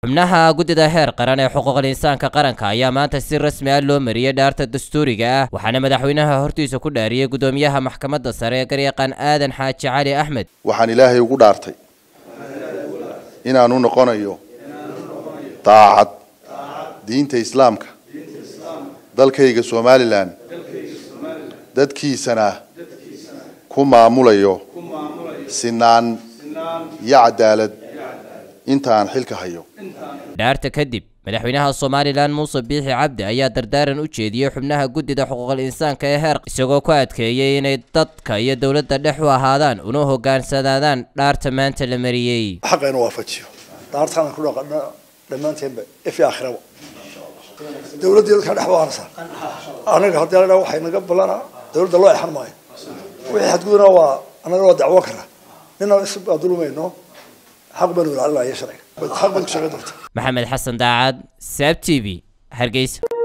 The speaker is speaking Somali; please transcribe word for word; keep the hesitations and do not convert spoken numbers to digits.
xubnaha guddida heer qaran ee xuquuqul insaanka qaranka ayaa maanta si rasmi ah loo mariyay dhaarta dastuuriga ah waxaana madaxweynaha hortiisa ku dhaariyay gudoomiyaha maxkamadda sare ee garyaqaan aadan xaaji cali axmed. waxaan ilaahay ugu dhaartay inaanu noqonayo daacad diinta islaamka dalkayga Somaliland dadkiisana ku maamulayo sinaan iyo cadaalad inta aan xilka hayo. dhaarta kadib madaxweynaha Somaliland Muuse Biixi Cabdi ayaa dardaaran u jeediyay xubnaha guddida xuquuqul insaanka ee heer isagoo ku adkeeyay inay dadka iyo dawladda dhex u ahaadaan una hogaansanaadaan dhaarta maanta la mariyay. xaqayna waafajiyo dhaartan ku dhaqana dhamaanteedba if aakhiraba dawladda dadka dhex waarsa anaga hadii la waxay naga balana dawladda loo yaxan maayo wixii xadgudubna waa anaga waa dacwo kara nina isba dulmayno حق بنو على الله يشرع حق بنك شغل محمد حسن داعد ساب تي في هرقيس.